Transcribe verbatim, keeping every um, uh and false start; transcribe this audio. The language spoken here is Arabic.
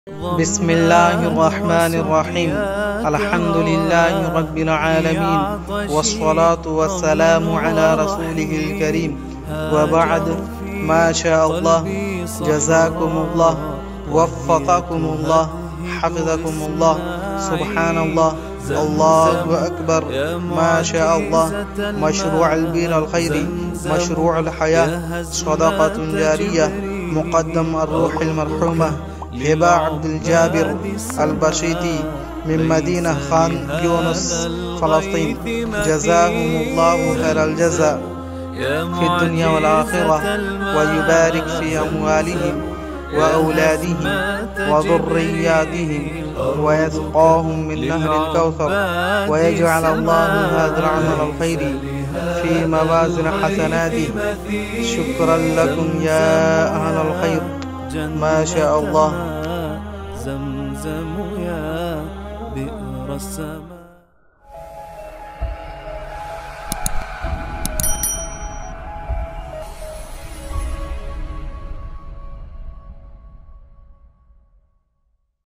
بسم الله الرحمن الرحيم. الحمد لله رب العالمين، والصلاة والسلام على رسوله الكريم، وبعد. ما شاء الله، جزاكم الله، وفقكم الله، حفظكم الله، سبحان الله، الله أكبر، ما شاء الله. مشروع البير الخيري، مشروع الحياة، صدقة جارية، مقدم الروح المرحومة هبة عبد الجابر البشيطي من مدينة خان يونس فلسطين. جزاهم الله خير الجزاء في الدنيا والآخرة، ويبارك في أموالهم وأولادهم وذرياتهم، ويسقاهم من نهر الكوثر، ويجعل الله هذا العمل الخير في موازن حسناته. شكرا لكم يا أهل الخير، ما شاء الله. زمزم يا بئر السماء.